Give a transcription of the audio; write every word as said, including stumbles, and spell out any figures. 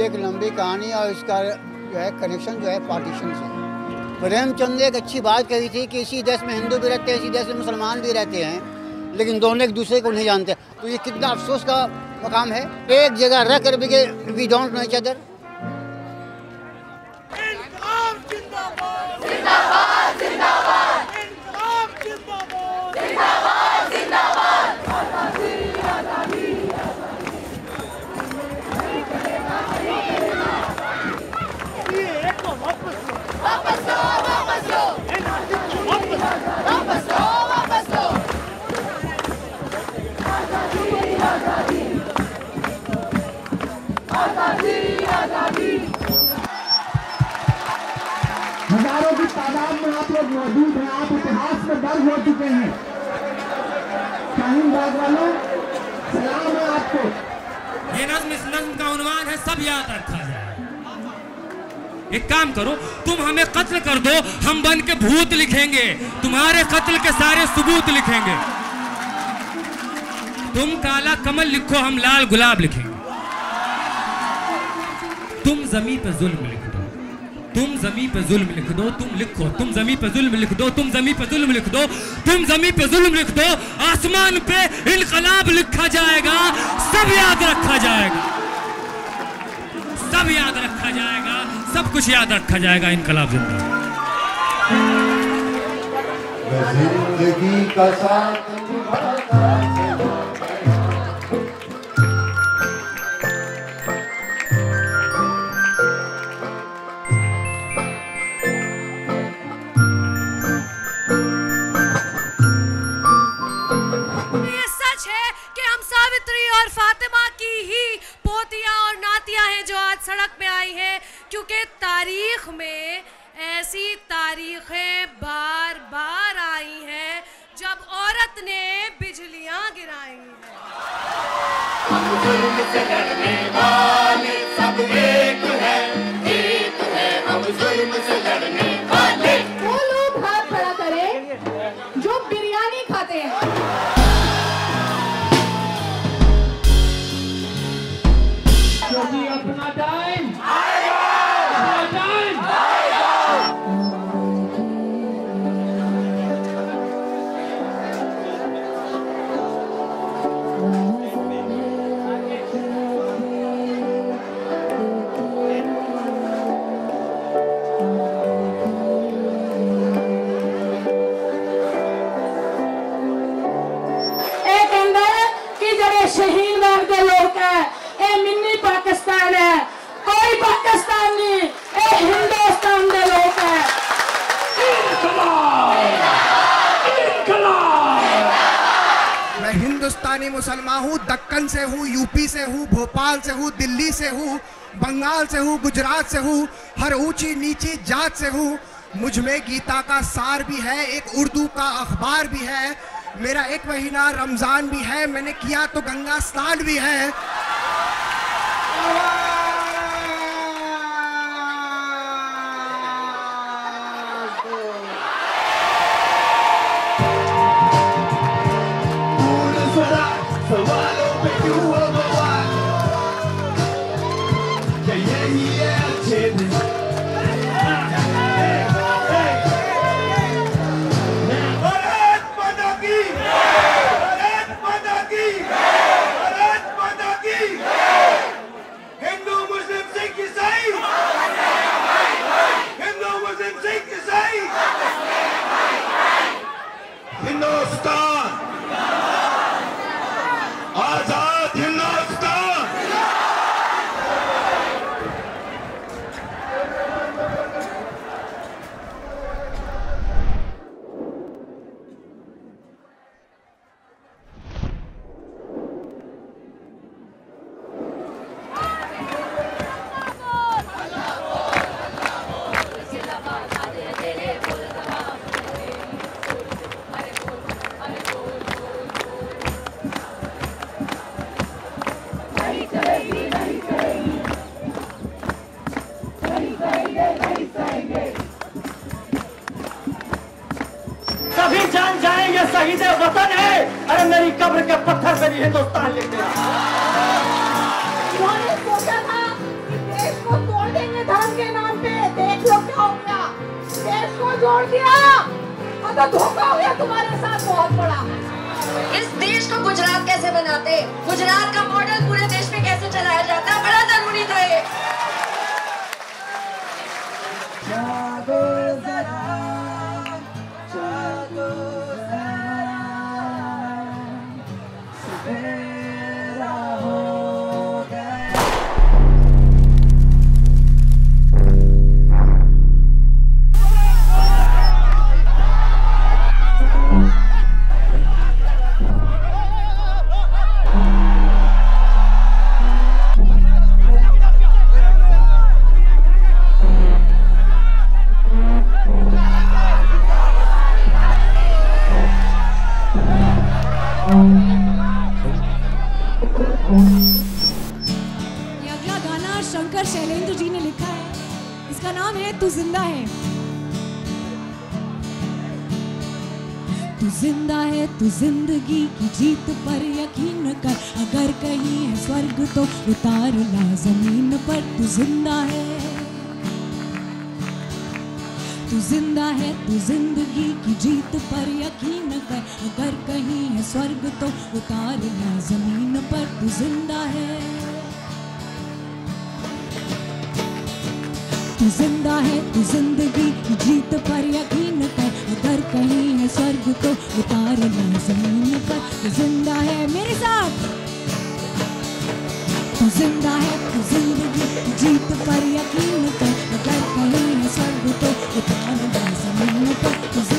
ये एक लंबी कहानी और इसका जो है कनेक्शन जो है पार्टीशन से। प्रेमचंद ने एक अच्छी बात कही थी कि इसी देश में हिंदू भी रहते हैं, इसी देश में मुसलमान भी रहते हैं, लेकिन दोनों एक दूसरे को नहीं जानते। तो ये कितना अफसोस का मकाम है, एक जगह रह कर भी we don't know each other. हजारों की तादाद में आप लोग मौजूद हैं, आप इतिहास में दर्ज हो चुके हैं। शाहीन बाग वालों, सलाम है आपको। ये नज्म इस नज्म का उन्वान है, सब याद रखा जाए। एक काम करो, तुम हमें कत्ल कर दो, हम बन के भूत लिखेंगे, तुम्हारे कत्ल के सारे सबूत लिखेंगे। तुम काला कमल लिखो, हम लाल गुलाब लिखेंगे। तुम जमी पे जुल्म लिख दो, तुम जमी पे जुल्म लिख दो, तुम लिखो, तुम जमी पे जुल्म लिख दो, तुम जमी पे जुल्म लिख दो, तुम जमी पे जुल्म लिख दो, आसमान पे इनकलाब लिखा जाएगा, सब याद रखा जाएगा, सब याद रखा जाएगा, सब कुछ याद रखा जाएगा। इनकलाब जिंदाबाद। जिंदगी का साथ निभाता और फातिमा की ही पोतियां और नातियां हैं जो आज सड़क पे आई हैं, क्योंकि तारीख में ऐसी तारीखें बार बार आई हैं जब औरत ने बिजलियां गिराई हैं। हम जुल्म से लड़ने वाले सब एक है, एक है, हम जुल्म से लड़ने वाले। वो लोग हाथ खड़ा करें जो बिरयानी खाते हैं। क्योंकि अपना टाइम आएगा, अपना टाइम आएगा। ए कहंदा कि जड़े शहीन बाग दे लोग है, ए मिनी पाकिस्तान है, कोई पाकिस्तान नहीं, ए हिंदुस्तान दे लोग है। मैं हिंदुस्तानी मुसलमान हूँ, दक्कन से हूँ, यूपी से हूँ, भोपाल से हूँ, दिल्ली से हूँ, बंगाल से हूँ, गुजरात से हूँ, हर ऊंची नीची जात से हूँ। मुझ में गीता का सार भी है, एक उर्दू का अखबार भी है, मेरा एक महीना रमजान भी है, मैंने किया तो गंगा स्नान भी है। हिंदुस्तान आजाद, हिंदुस्तान। सभी जान जाएंगे शहीद वतन है, अरे मेरी कब्र के पत्थर पे भी हिंदुस्तान लिख दिया। उन्होंने सोचा था कि दिया और तो धोखा हो गया तुम्हारे साथ बहुत बड़ा। इस देश को गुजरात कैसे बनाते, गुजरात का मॉडल पूरे देश में कैसे चलाया जाता, बड़ा जरूरी था ये। ये अगला गाना शंकर शैलेंद्र जी ने लिखा है, इसका नाम है तू जिंदा है। तू जिंदा है, तू जिंदगी की जीत पर यकीन कर, अगर कहीं है स्वर्ग तो उतार ला जमीन पर। तू जिंदा है, तू जिंदा है, तू जिंदगी की जीत पर यकीन कर, अगर कहीं है स्वर्ग तो उतार ला जमीन पर। तू जिंदा है, तू जिंदा है, तू जिंदगी की जीत पर यकीन कर, अगर कहीं है स्वर्ग तो उतार ला जमीन पर। तू जिंदा है, मेरे साथ। तू जिंदा है, तू जिंदगी की जीत पर यकीन कर, अगर कहीं है स्वर्ग तो उतार ला जमीन पर।